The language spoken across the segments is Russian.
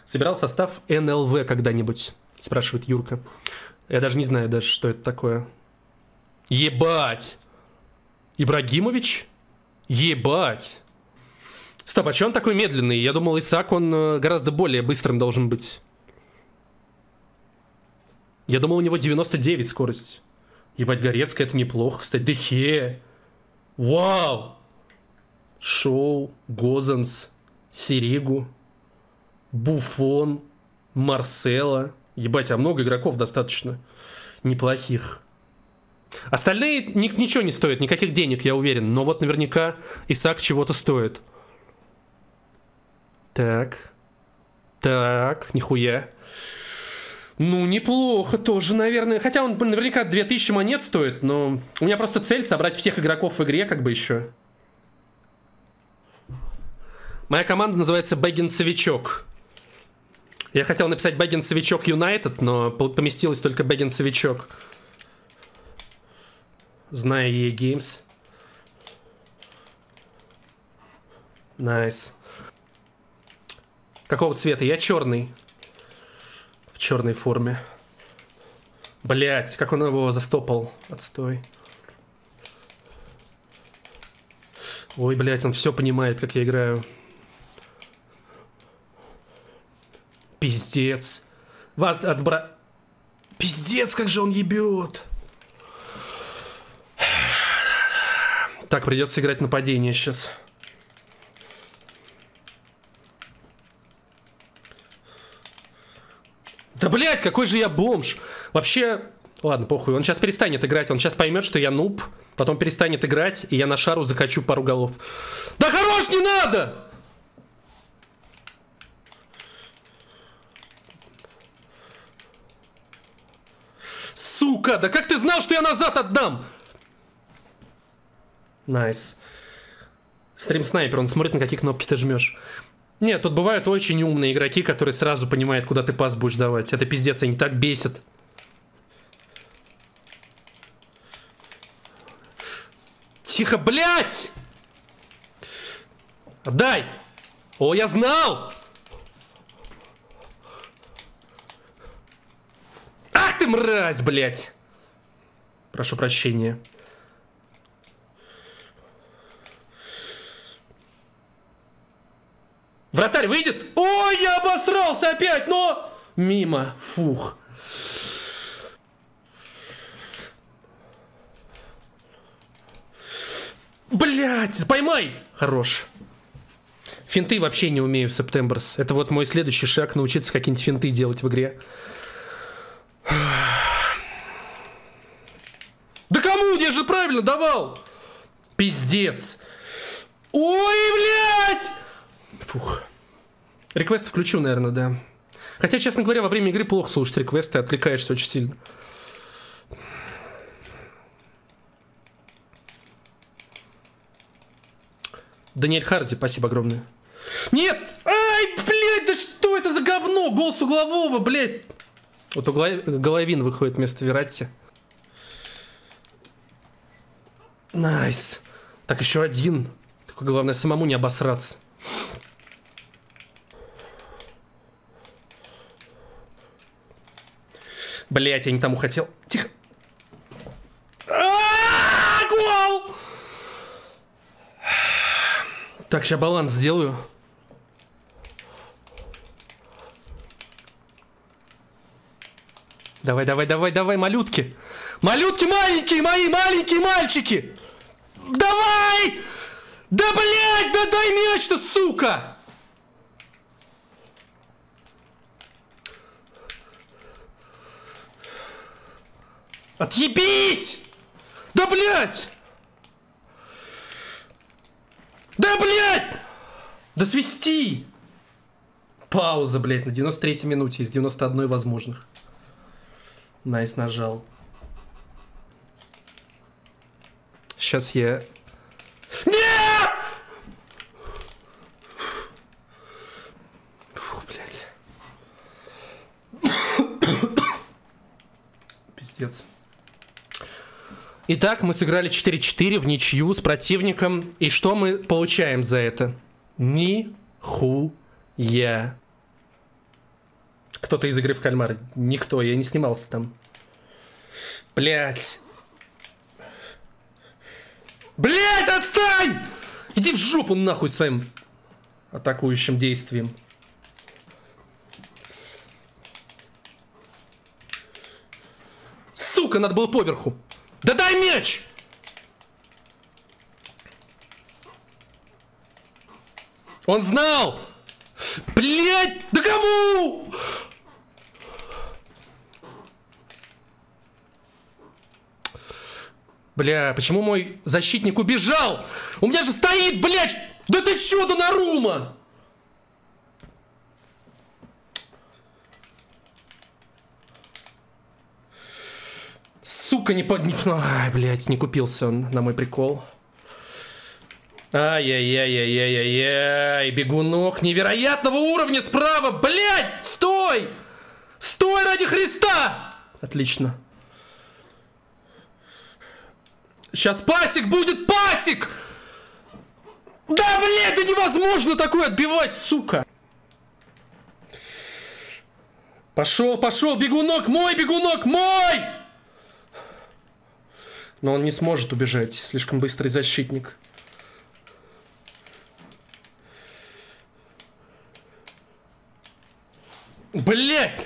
Собирал состав НЛВ когда-нибудь? Спрашивает Юрка. Я даже не знаю, даже, что это такое. Ебать! Ибрагимович? Ебать! Стоп, а че он такой медленный? Я думал, Исаак, он гораздо более быстрым должен быть. Я думал, у него 99 скорость. Ебать, Горецкая, это неплохо, кстати. Дехе. Вау! Шоу, Гозенс, Сиригу, Буфон, Марсело. Ебать, а много игроков достаточно неплохих. Остальные ничего не стоят, никаких денег, я уверен. Но вот наверняка Исаак чего-то стоит. Так. Так, нихуя. Ну, неплохо тоже, наверное. Хотя он наверняка 2000 монет стоит, но у меня просто цель собрать всех игроков в игре, как бы еще. Моя команда называется Бэггинсовичок. Я хотел написать Бэггинсовичок Юнайтед, но поместилось только Бэггинсовичок. Знаю EA Games. Найс. Какого цвета? Я черный. В черной форме. Блять, как он его застопал. Отстой. Ой, блять, он все понимает, как я играю. Пиздец. Пиздец, как же он ебет. Так, придется играть нападение сейчас. Да, блядь, какой же я бомж. Вообще, ладно, похуй. Он сейчас перестанет играть. Он сейчас поймет, что я нуб. Потом перестанет играть, и я на шару закачу пару голов. Да хорош, не надо! Сука, да как ты знал, что я назад отдам? Найс. Стрим-снайпер, он смотрит, на какие кнопки ты жмешь. Нет, тут бывают очень умные игроки, которые сразу понимают, куда ты пас будешь давать. Это пиздец, они так бесят. Тихо, блядь! Отдай! О, я знал! Ах ты, мразь, блядь! Прошу прощения. Вратарь выйдет? Ой, я обосрался опять, но... Мимо, фух. Блять, поймай! Хорош. Финты вообще не умею в Септемберс. Это вот мой следующий шаг, научиться какие-нибудь финты делать в игре. Да кому? Я же правильно давал! Пиздец. Ой, блядь! Фух. Реквест включу, наверное, да. Хотя, честно говоря, во время игры плохо слушать реквесты, отвлекаешься очень сильно. Даниэль Харди, спасибо огромное. Нет! Ай, блядь, да что это за говно? Гол с углового, блядь. Вот Головин выходит вместо Вератти. Найс. Так, еще один. Только главное самому не обосраться. Блять, я не тому хотел. Тихо. Гол! Так, сейчас баланс сделаю. Давай, давай, давай, давай, малютки. Малютки маленькие, мои маленькие мальчики. Давай! Да, блядь, да дай мяч-то, сука! Отъебись! Да, блядь! Да, блядь! Да свисти! Пауза, блядь, на 93-й минуте из 91 возможных. Найс, нажал. Сейчас я... Нет! Фух, блядь. Пиздец. Итак, мы сыграли 4-4 в ничью с противником. И что мы получаем за это? Нихуя. Кто-то из игры в кальмар. Никто, я не снимался там. Блять. Блять, отстань! Иди в жопу нахуй своим атакующим действием. Сука, надо было поверху. Да дай меч! Он знал! Блять, да кому? Бля, почему мой защитник убежал? У меня же стоит, блядь! Да ты чё, Донарума? Сука, Ай, блядь, не купился он на мой прикол. Ай-яй-яй-яй-яй-яй, бегунок невероятного уровня справа, блядь, стой! Стой ради Христа! Отлично. Сейчас пасик будет, пасик! Да, блядь, да невозможно такое отбивать, сука! Пошел, пошел, бегунок мой! Но он не сможет убежать, слишком быстрый защитник. Блядь!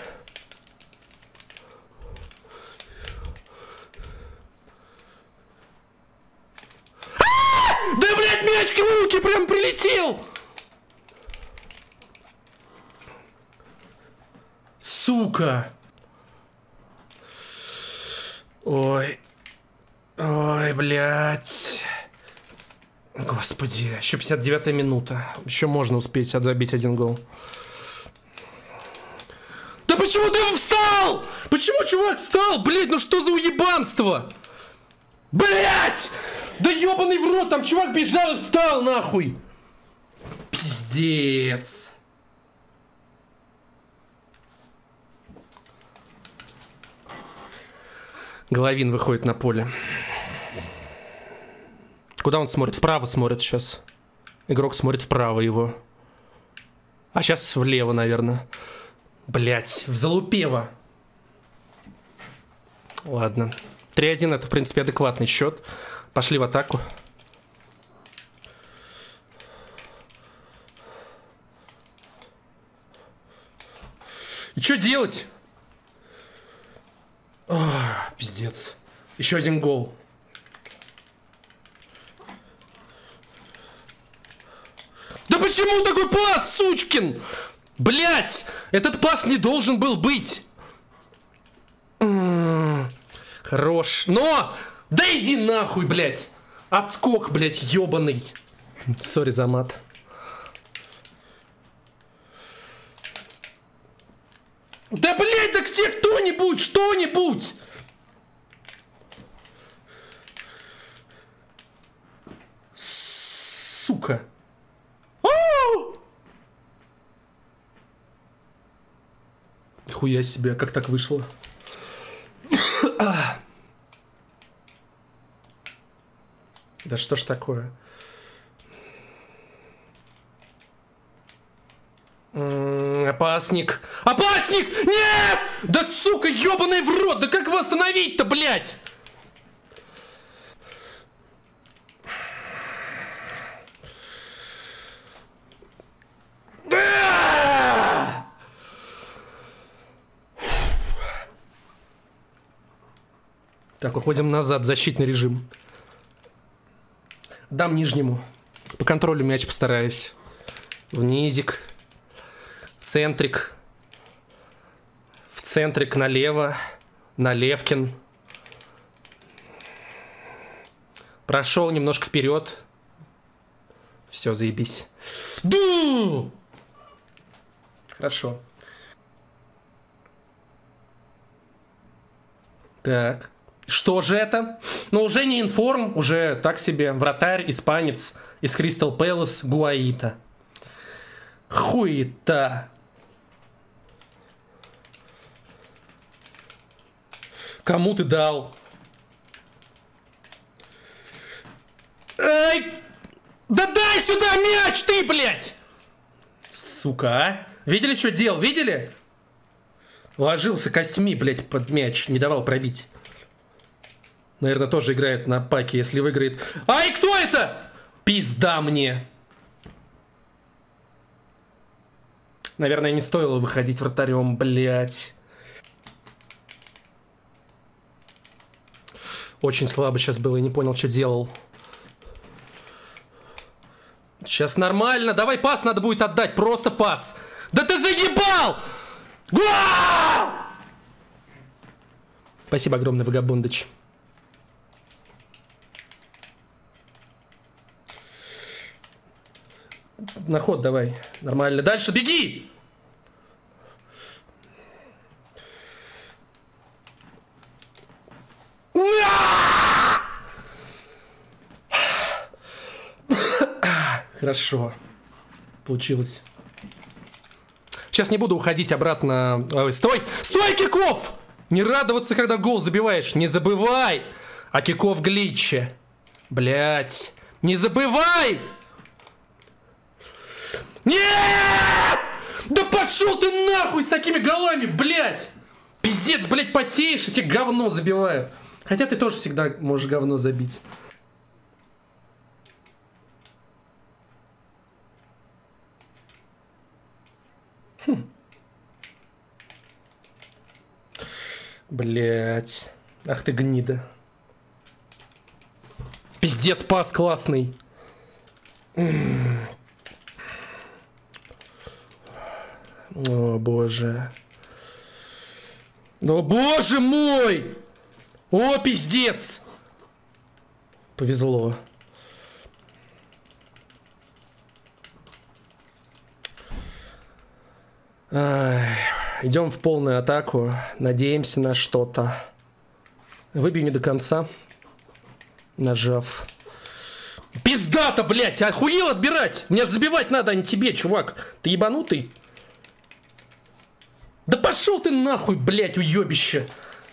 Да, блядь, мяч к руке прям прилетел! Сука! Ой. Ой, блядь. Господи, еще 59-я минута. Еще можно успеть забить один гол. Да почему ты встал? Почему чувак встал? Блядь, ну что за уебанство? Блядь! Да ебаный в рот, там чувак бежал и встал нахуй. Пиздец. Головин выходит на поле. Куда он смотрит? Вправо смотрит сейчас. Игрок смотрит вправо его. А сейчас влево, наверное. Блять, в залупево. Ладно. 3-1 это, в принципе, адекватный счет. Пошли в атаку. И что делать? О, пиздец. Еще один гол. Да почему такой пас, сучкин? Блять, этот пас не должен был быть. Хорош. Но! Да иди нахуй, блять. Отскок, блять, ебаный. Сори за мат. Да, блять, да где кто-нибудь, что-нибудь? Сука. Нихуя себе, как так вышло? Да что ж такое? Опасник! Опасник! Нет! Да сука, ебаный в рот! Да как его остановить-то, блядь? Так, уходим назад, защитный режим. Дам нижнему. По контролю мяч постараюсь. Внизик. В центрик. В центрик налево. Налевкин. Прошел немножко вперед. Все, заебись. Ду! Хорошо. Так. Что же это? Ну, уже не информ, уже так себе. Вратарь, испанец из Кристал Пэлас, Гуаита. Хуета. Кому ты дал? Ай! Да дай сюда мяч ты, блядь! Сука, а? Видели, что делал? Видели? Ложился костьми, блядь, под мяч. Не давал пробить. Наверное, тоже играет на паке, если выиграет. Ай, кто это? Пизда мне. Наверное, не стоило выходить вратарем, блядь. Очень слабо сейчас было, я не понял, что делал. Сейчас нормально. Давай пас надо будет отдать. Просто пас. Да ты заебал! Спасибо огромное, Вагабундыч. На ход давай. Нормально. Дальше беги! Хорошо. Получилось. Сейчас не буду уходить обратно. Ой, стой! Стой, Киков! Не радоваться, когда гол забиваешь. Не забывай о Киков гличе. Блять. Не забывай! Нет! Да пошел ты нахуй с такими голами, блять! Пиздец, блять, потеешь, и тебе говно забивают. Хотя ты тоже всегда можешь говно забить. Блять. Ах ты гнида. Пиздец, пас классный. О, боже. О, боже мой! О, пиздец! Повезло. Идем в полную атаку. Надеемся на что-то. Выбью не до конца. Нажав. Пизда-то, блядь! Охуел отбирать! Мне же забивать надо, а не тебе, чувак. Ты ебанутый? Да пошел ты нахуй, блядь, уебище!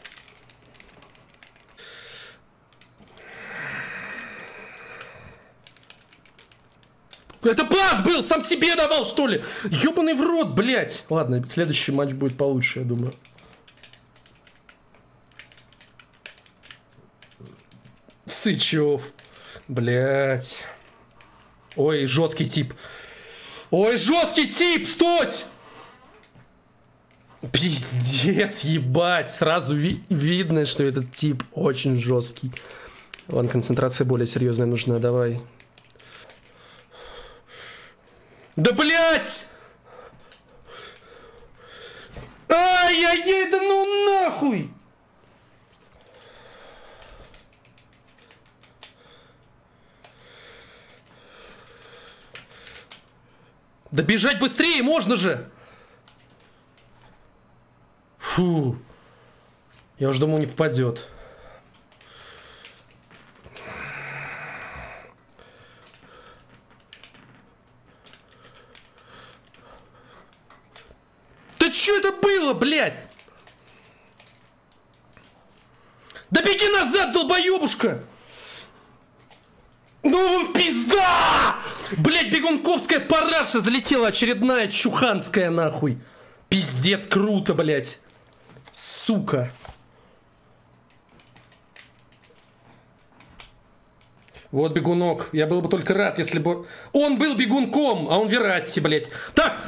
Это пас был! Сам себе давал, что ли? Ёбаный в рот, блядь! Ладно, следующий матч будет получше, я думаю. Сычев. Блядь. Ой, жесткий тип. Ой, жесткий тип! Стой! Пиздец, ебать. Сразу видно, что этот тип очень жесткий. Ладно, концентрация более серьезная нужна, давай. Да блять! Ай-яй-яй, да ну нахуй! Да бежать быстрее можно же! Фу. Я уже думал, не попадет. Да что это было, блядь? Да беги назад, долбоебушка! Ну, пизда! Блядь, бегунковская параша залетела, очередная чуханская, нахуй. Пиздец, круто, блядь. Сука. Вот бегунок. Я был бы только рад, если бы... Он был бегунком, а он Вератти, блядь. Так!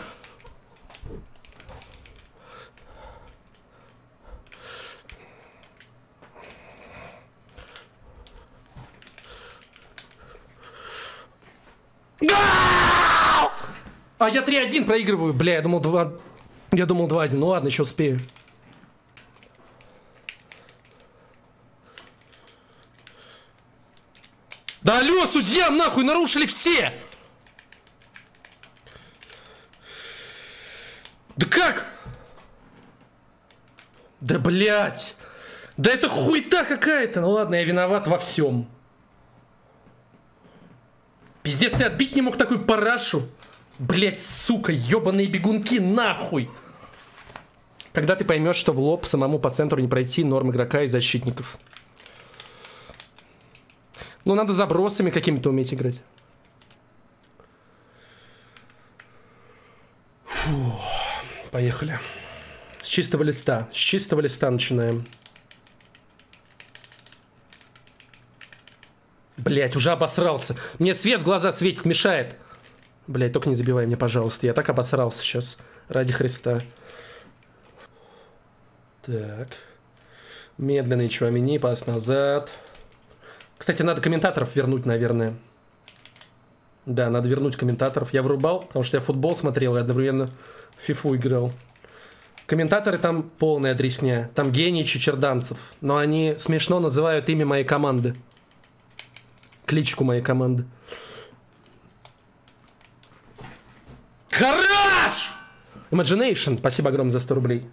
А я 3-1 проигрываю. Бля, я думал 2... Я думал 2-1. Ну ладно, еще успею. Да алло, судья, нахуй, нарушили все! Да как? Да блять! Да это хуйта какая-то! Ну ладно, я виноват во всем. Пиздец, ты отбить не мог такую парашу? Блять, сука, ебаные бегунки, нахуй! Когда ты поймешь, что в лоб самому по центру не пройти норм игрока и защитников. Ну, надо забросами какими-то уметь играть. Фу, поехали. С чистого листа. С чистого листа начинаем. Блять, уже обосрался. Мне свет в глаза светит, мешает. Блять, только не забивай меня, пожалуйста. Я так обосрался сейчас. Ради Христа. Так. Медленный Чуамини, пас назад. Кстати, надо комментаторов вернуть, наверное. Да, надо вернуть комментаторов. Я врубал, потому что я футбол смотрел и одновременно в фифу играл. Комментаторы там полная дресня. Там гений чечерданцев. Но они смешно называют имя моей команды. Кличку моей команды. Хорош! Imagination, спасибо огромное за 100 рублей.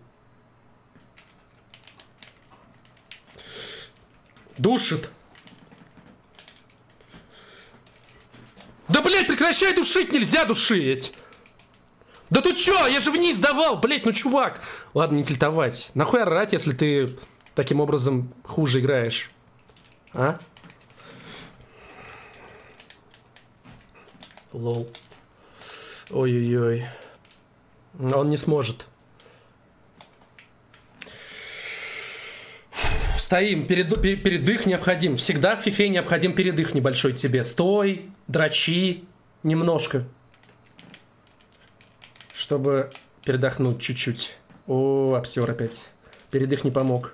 Душит. Да, блядь, прекращай душить, нельзя душить. Да ты чё, я же вниз давал, блядь, ну чувак. Ладно, не тильтовать. Нахуй орать, если ты таким образом хуже играешь? А? Лол. Ой-ой-ой. Он не сможет. Стоим. Передых необходим. Всегда в фифе необходим передых небольшой тебе. Стой, дрочи немножко. Чтобы передохнуть чуть-чуть. О, обсер опять. Передых не помог.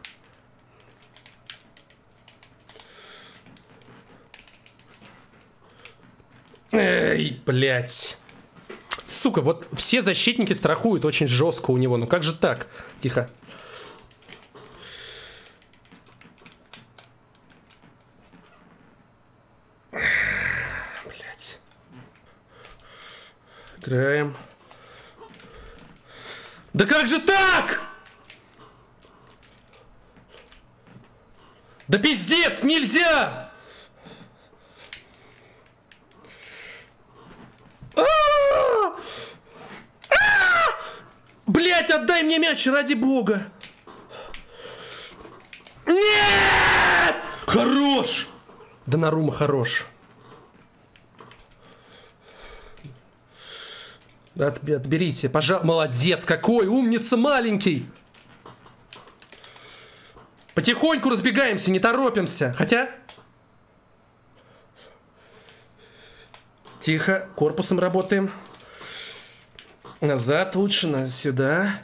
Эй, блядь. Сука, вот все защитники страхуют очень жестко у него. Ну как же так? Тихо. Блядь. Играем. Да как же так? Да пиздец, нельзя! Блять, отдай мне мяч, ради бога. Нет! Хорош! Донарума хорош. Отберите, пожалуйста. Молодец, какой умница маленький. Потихоньку разбегаемся, не торопимся. Хотя... Тихо, корпусом работаем. Назад лучше, сюда.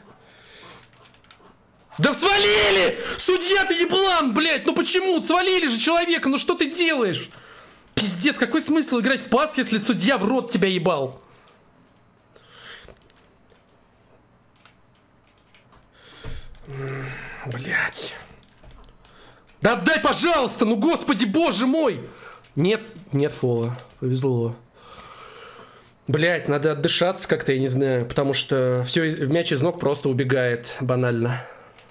Да свалили! Судья, ты еблан, блядь! Ну почему? Свалили же человека, ну что ты делаешь? Пиздец, какой смысл играть в пас, если судья в рот тебя ебал? Блядь. Да отдай, пожалуйста, ну господи, боже мой! Нет, нет фола, повезло. Блять, надо отдышаться как-то, я не знаю, потому что все, мяч из ног просто убегает банально.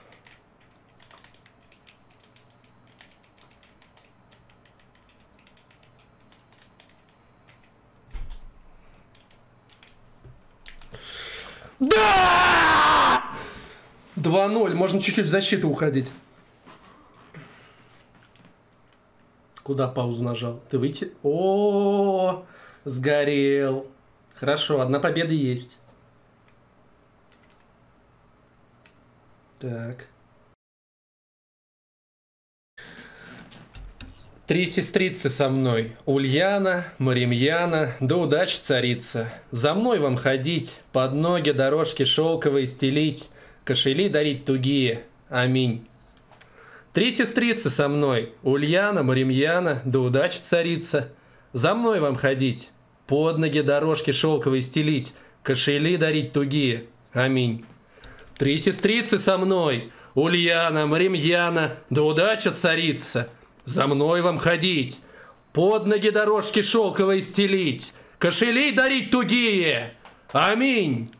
Да! 2-0, можно чуть-чуть в защиту уходить. Куда паузу нажал? Ты выйти? О, сгорел. Хорошо, одна победа есть. Так. 3 сестрицы со мной. Ульяна, Маримьяна, да удачи царица. За мной вам ходить, под ноги дорожки шелковые стелить, кошели дарить тугие. Аминь. 3 сестрицы со мной. Ульяна, Маримьяна, да удачи царица. За мной вам ходить, под ноги дорожки шелковые стелить, кошели дарить тугие. Аминь. 3 сестрицы со мной. Ульяна, Маримьяна, да удача царица. За мной вам ходить, под ноги дорожки шелковые стелить, кошелей дарить тугие. Аминь.